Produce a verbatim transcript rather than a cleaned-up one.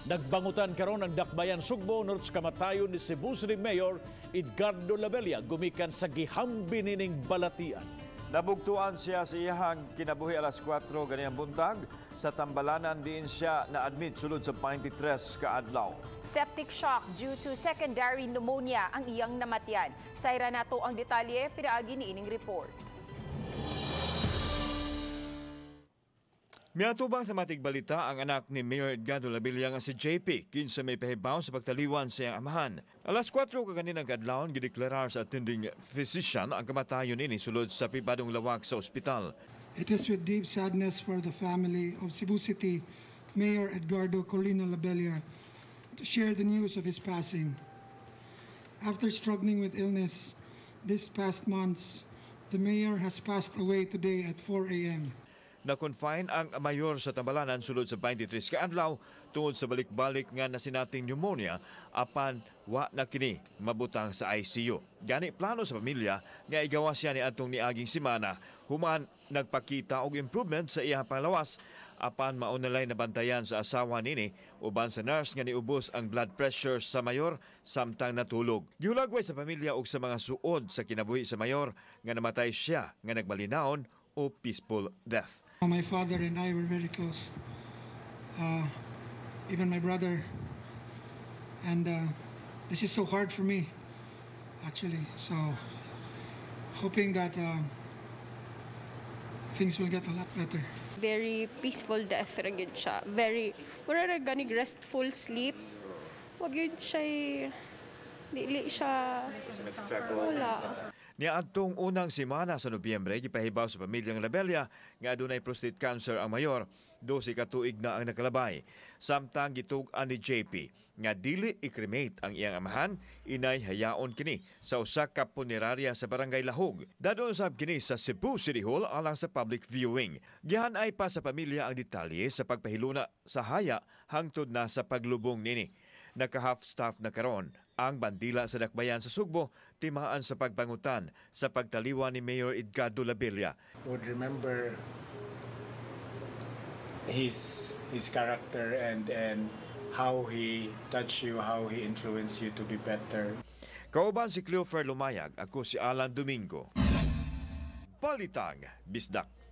Nagbangutan karon ang Dakbayan Sugbo nurot sa kamatayon ni Cebu City Mayor Edgardo Labella gumikan sa gihambi nining balatian. Nabugtuan siya sa iyahang kinabuhi alas kwatro ganiyang buntag sa Tambalanan diin siya na-admit sulod sa twenty-three ka adlaw. Septic shock due to secondary pneumonia ang iyang namatyan. Sayra nato ang detalye pinaagi ni ining report. Miatubang sa matig balita ang anak ni Mayor Edgardo Labella nga si J P kinsa may pahibaw sa pagtaliwan sa iyang amahan. Alas kwatro kaganinang kadlawon gideklarar sa attending physician ang kamatayon ini sulod sa pibadong lawak sa ospital. It is with deep sadness for the family of Cebu City Mayor Edgardo Colino Labella to share the news of his passing. After struggling with illness this past months, the mayor has passed away today at four a m Na-confine ang mayor sa Tambalanan sulod sa twenty-three ka adlaw tungod sa balik-balik nga nasinating pneumonia apan wa na kini mabutang sa I C U. Gani plano sa pamilya nga igawa siya ni atong niaging semana human nagpakita og improvement sa iyang panglawas apan maunalay nabantayan sa asawa nini uban sa nurse nga niubos ang blood pressure sa mayor samtang natulog. Giulagway sa pamilya og sa mga suod sa kinabuhi sa mayor nga namatay siya nga nagmalinaon o peaceful death. My father and I were very close, uh, even my brother, and uh, this is so hard for me, actually, so hoping that uh, things will get a lot better. Very peaceful death ra gyud siya. Very, mura ra ganig restful sleep. Wag yun siya, dili siya, wala. Niadtong unang semana sa Nobyembre, gipahibaw sa pamilyang Labella nga adunay prostate cancer ang mayor, dose ka tuig na ang nakalabay. Samtang gitug-an ni J P nga dili i-cremate ang iyang amahan, inay hayaon kini sa usa ka punerarya sa Barangay Lahog. Dadon sab kini sa Cebu City Hall alang sa public viewing. Gihanay pa sa pamilya ang detalye sa pagpahiluna sa haya hangtod na sa paglubong nini. Naka-half staff na karon ang bandila sa Dakbayan sa Sugbo timaan sa pagbangutan sa pagtaliwan ni Mayor Edgardo Labella. Would remember his his character and and how he touched you, how he influenced you to be better. Kauban si Cleofer Lumayag, ako si Alan Domingo. Balitang Bisdak.